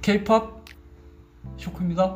K-POP 쇼크입니다.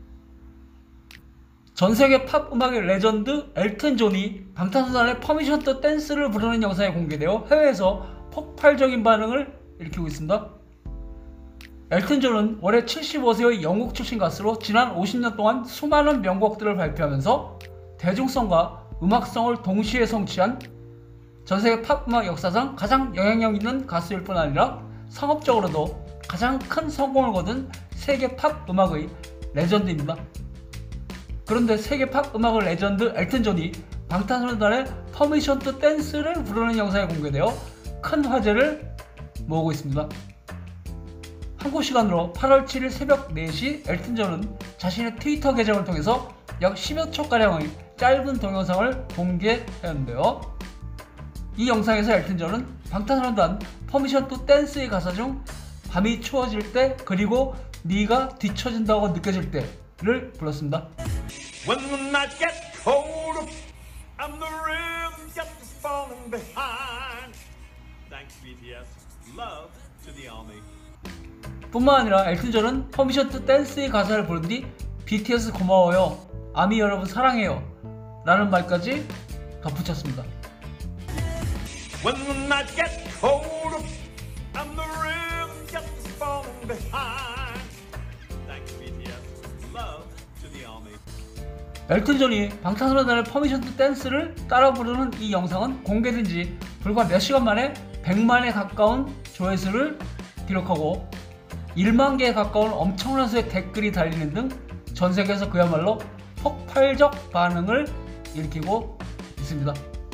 전세계 팝 음악의 레전드 엘튼 존이 방탄소년단의 퍼미션 투 댄스를 부르는 영상이 공개되어 해외에서 폭발적인 반응을 일으키고 있습니다. 엘튼 존은 올해 75세의 영국 출신 가수로 지난 50년 동안 수많은 명곡들을 발표하면서 대중성과 음악성을 동시에 성취한 전세계 팝 음악 역사상 가장 영향력 있는 가수일 뿐 아니라 상업적으로도 가장 큰 성공을 거둔 세계 팝 음악의 레전드입니다. 그런데 세계 팝 음악의 레전드 엘튼 존이 방탄소년단의 퍼미션 투 댄스를 부르는 영상이 공개되어 큰 화제를 모으고 있습니다. 한국 시간으로 8월 7일 새벽 4시 엘튼 존은 자신의 트위터 계정을 통해서 약 10여 초가량의 짧은 동영상을 공개했는데요. 이 영상에서 엘튼 존은 방탄소년단 퍼미션 투 댄스의 가사 중 밤이 추워질 때 그리고 네가 뒤처진다고 느껴질 때를 불렀습니다. When the night gets cold and the rhythm gets falling behind. Thanks BTS. Love to the army. 뿐만 아니라 엘튼 존은 퍼미션 투 댄스의 가사를 부른 뒤 BTS 고마워요, 아미 여러분 사랑해요 라는 말까지 덧붙였습니다. When the night gets cold and the rhythm gets falling behind. Thanks BTS. Love to the army. 엘튼 존이 방탄소년단의 퍼미션 투 댄스를 따라 부르는 이 영상은 공개된 지 불과 몇 시간 만에 100만에 가까운 조회수를 기록하고 1만 개에 가까운 엄청난 수의 댓글이 달리는 등 전 세계에서 그야말로 폭발적 반응을 일으키고 있습니다.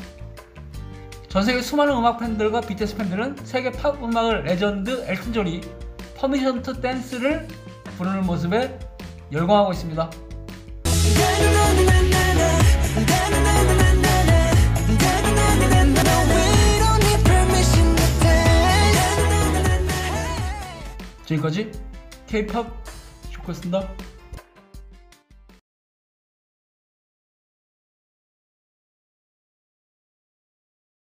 전 세계 수많은 음악 팬들과 BTS 팬들은 세계 팝 음악의 레전드 엘튼 존이 퍼미션 투 댄스를 부르는 모습에 열광하고 있습니다. 지금까지 K-POP 쇼크였습니다.